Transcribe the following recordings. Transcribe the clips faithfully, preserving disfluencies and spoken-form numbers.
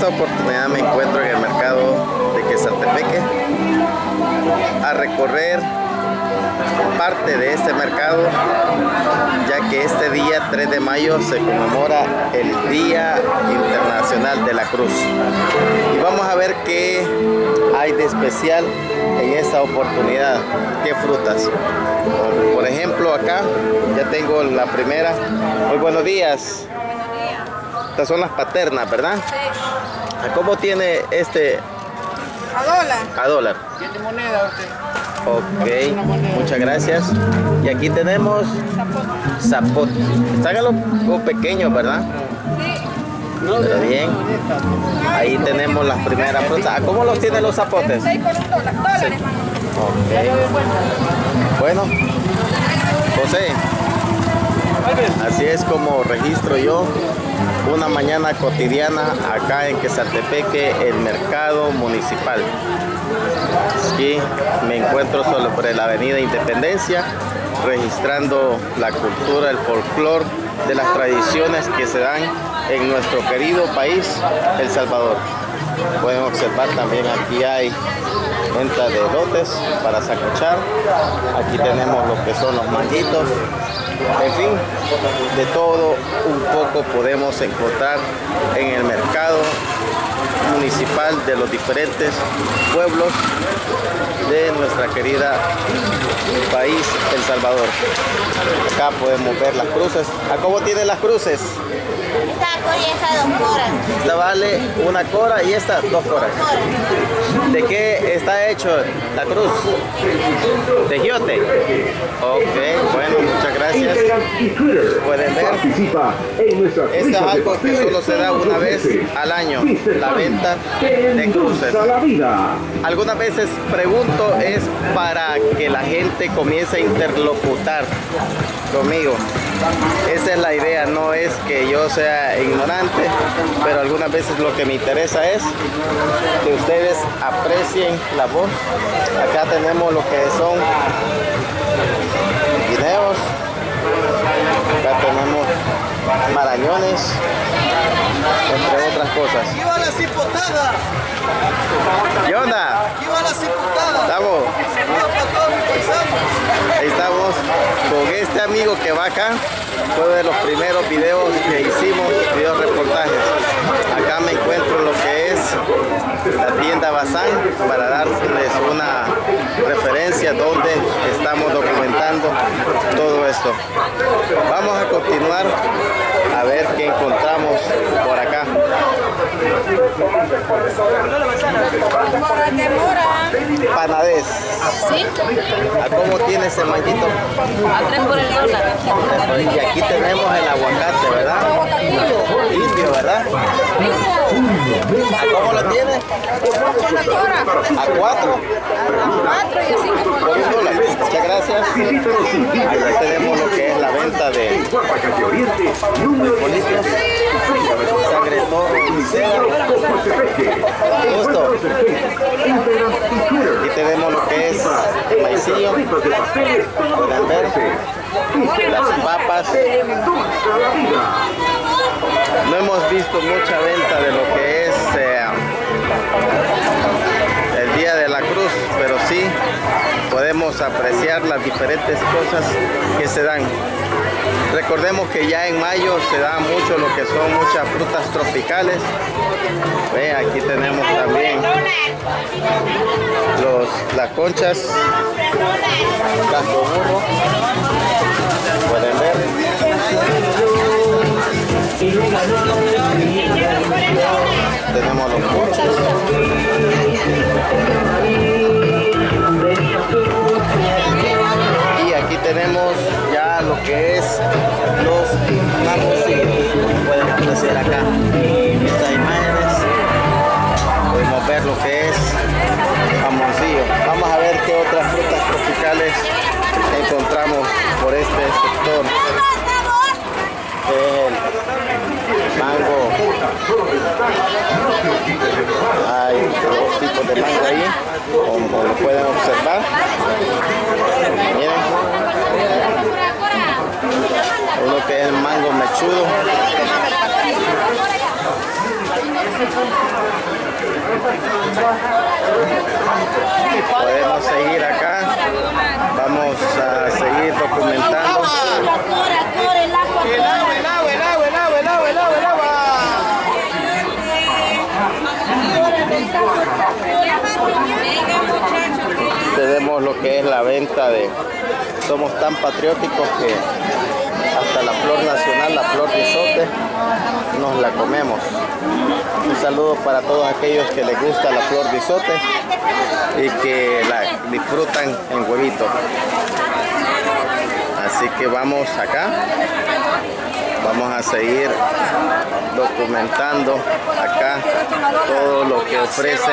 esta oportunidad me encuentro en el mercado de Quesaltepeque a recorrer parte de este mercado, ya que este día tres de mayo se conmemora el Día Internacional de la Cruz. Y vamos a ver qué hay de especial en esta oportunidad, qué frutas. Por ejemplo, acá ya tengo la primera. Muy buenos días. Estas son las paternas, ¿verdad? Sí. ¿Cómo tiene este? A dólar. A dólar. ¿Tiene moneda usted? Ok, muchas gracias. Y aquí tenemos zapote. Están algo pequeños, ¿verdad? Sí. Pero bien. Ahí tenemos las primeras frutas. ¿Cómo los tienen los zapotes? seis por un dólar. Dólares, mamá. Okay. Bueno, José, así es como registro yo una mañana cotidiana acá en Quesaltepeque, el mercado municipal. Aquí me encuentro sobre la avenida Independencia, registrando la cultura, el folclore de las tradiciones que se dan en nuestro querido país, El Salvador. Pueden observar también aquí hay venta de lotes para sacochar. Aquí tenemos lo que son los manguitos. En fin, de todo un poco podemos encontrar en el mercado municipal de los diferentes pueblos de nuestra querida país, El Salvador. Acá podemos ver las cruces. ¿A cómo tienen las cruces? Esta cora y esta dos coras. Esta vale una cora y esta dos coras. ¿De qué está hecho la cruz? ¿De giote? Ok, bueno, muchas gracias. Pueden ver, esto es algo que solo se da una vez al año, la venta de cruces. Algunas veces pregunto es para que la gente comience a interlocutar conmigo. Esa es la idea, no es que yo sea ignorante, pero algunas veces lo que me interesa es que ustedes aprecien la voz. Acá tenemos lo que son guineos, acá tenemos marañones, entre otras cosas. ¡Aquí va la cipotada! ¿Qué onda? ¡Aquí va la cipotada! ¿Estamos? Para todos mis paisanos. Ahí estamos con este amigo que va acá. Fue de los primeros videos que hicimos, videos reportajes. Acá me encuentro lo que es la tienda Bazán para darles una referencia donde estamos documentando todo esto. Vamos a continuar a ver qué encontramos por acá. Panadés. ¿Sí? ¿A cómo tiene ese manguito? A tres por el dólar. Y aquí tenemos el aguacate, ¿verdad? Indio, ¿verdad? ¿A cómo lo tiene? ¿A cuatro? A cuatro y a cinco por Por un dólar. Muchas gracias. Allá tenemos lo que es la venta de bolitos, sangre todo y seda. Justo. Aquí tenemos lo que es maicillo. Pueden ver las papas. No hemos visto mucha venta de lo que es eh, el Día de la Cruz, pero sí podemos apreciar las diferentes cosas que se dan. Recordemos que ya en mayo se da mucho lo que son muchas frutas tropicales. Ve, aquí tenemos también los, las conchas, casco burro. Pueden ver. Tenemos los conchos. Y aquí tenemos ya lo que es los jamoncillos, como pueden apreciar acá estas imágenes. Podemos ver lo que es jamoncillo. Vamos a ver qué otras frutas tropicales encontramos por este sector. El mango, hay dos tipos de mango ahí, como lo pueden observar. Miren, uno que es el mango mechudo, Podemos seguir acá. Vamos a seguir documentando. El agua, el agua, el agua, el agua, el agua, el agua, el agua, el agua. Tenemos lo que es la venta de... Somos tan patrióticos que hasta la flor nacional, la flor de izote, nos la comemos. Un saludo para todos aquellos que les gusta la flor de izote y que la disfrutan en huevito. Así que vamos acá, vamos a seguir documentando acá todo lo que ofrecen.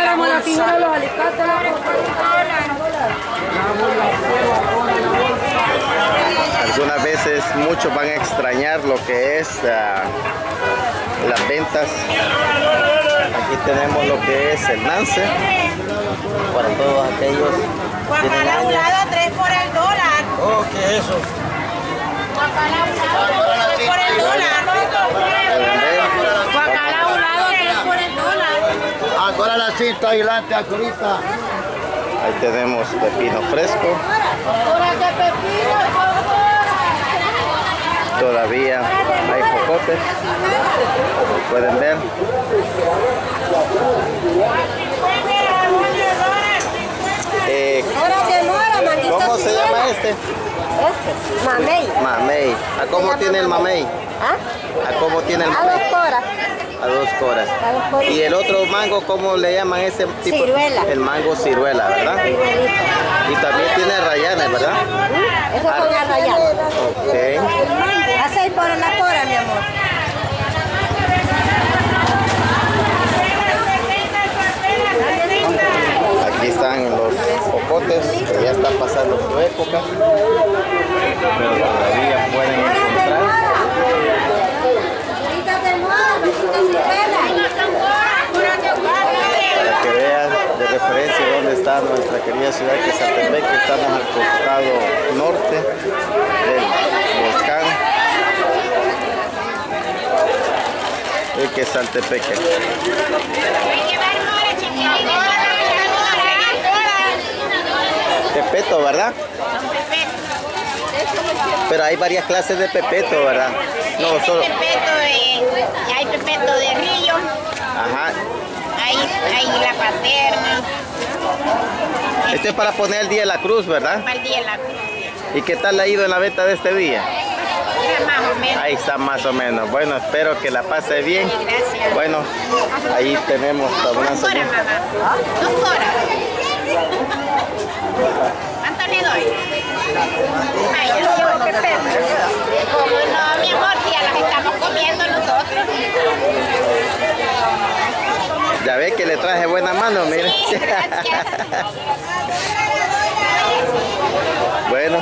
Algunas veces muchos van a extrañar lo que es uh, las ventas. Aquí tenemos lo que es el lance para todos aquellos que tienen Guacala a un años. lado, tres por el dólar. Oh, ¿qué es eso? Guacala a un lado, tres por el dólar. Pueden ver. Guacala a un lado, tres por el dólar. Ahora la cinta adelante, ahorita. Ahí tenemos pepino fresco. Todavía hay jocotes. Pueden ver. Eh, ¿Cómo se llama este? Este, mamey. Mamey. ¿A cómo tiene el mamey? ¿Ah? ¿A cómo tiene el A mamey? dos coras. A dos coras. A dos coras. Y el otro mango, ¿cómo le llaman ese tipo? Ciruela. El mango ciruela, ¿verdad? Ciruelita. Y también tiene rayanes, ¿verdad? Eso con la rayada. Ok. A seis por la cora, mi amor. Aquí están los jocotes que ya están pasando su época, pero todavía pueden encontrar. Para que vean de referencia dónde está nuestra querida ciudad de Quezaltepec, que estamos al costado norte del volcán de Quezaltepec. Pepeto, ¿verdad? Pero hay varias clases de pepeto, ¿verdad? No, solo... Hay pepeto de, hay pepeto de río, Ajá. hay, hay la paterna, Este es para poner el Día de la Cruz, ¿verdad? para el día de la cruz. ¿Y qué tal le ha ido en la venta de este día? Era más o menos. Ahí está más o menos. Bueno, espero que la pase bien. Gracias. Bueno, ahí tenemos Dos abundancia. horas, mamá. Dos horas. ¿Cuánto le doy? Ay, yo llevo que peso. ¿Cómo no, mi amor? Si ya las estamos comiendo nosotros. Ya ve que le traje buena mano, mire. Sí, gracias. Bueno,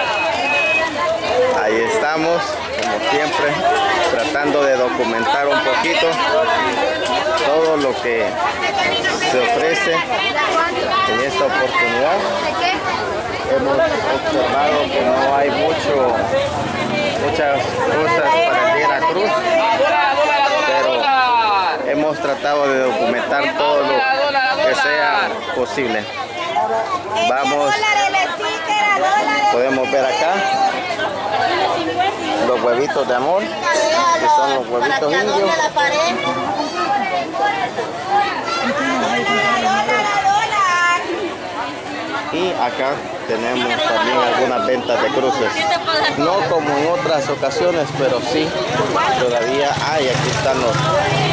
ahí estamos, como siempre, tratando de documentar un poquito todo lo que se ofrece en esta oportunidad. Hemos observado que no hay mucho, muchas cosas para el Día de la Cruz, pero hemos tratado de documentar todo lo que sea posible. Vamos, podemos ver acá los huevitos de amor, que son los huevitos indios. Y acá tenemos también algunas ventas de cruces. No como en otras ocasiones, pero sí, todavía hay. Aquí están los...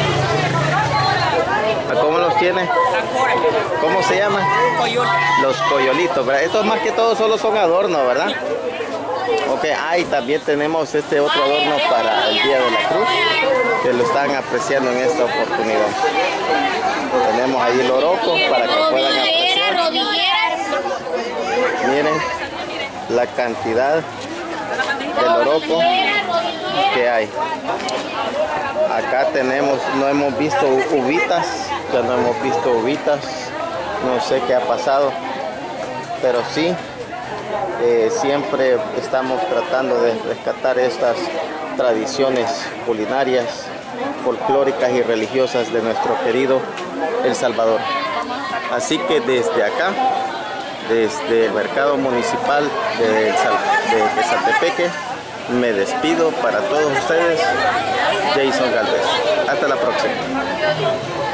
¿Cómo los tiene? ¿Cómo se llaman? Los coyolitos, ¿verdad? Estos más que todo solo son adornos, ¿verdad? Ok, ahí también tenemos este otro adorno para el Día de la Cruz, que lo están apreciando en esta oportunidad. Tenemos ahí el oroco para que puedan apreciar. Miren la cantidad del oroco que hay. Acá tenemos, no hemos visto uvitas, ya no hemos visto uvitas, no sé qué ha pasado, pero sí, eh, siempre estamos tratando de rescatar estas tradiciones culinarias, folclóricas y religiosas de nuestro querido El Salvador. Así que desde acá, desde el mercado municipal de, Sal- de Quesaltepeque, me despido para todos ustedes, Jason Galvez. Hasta la próxima.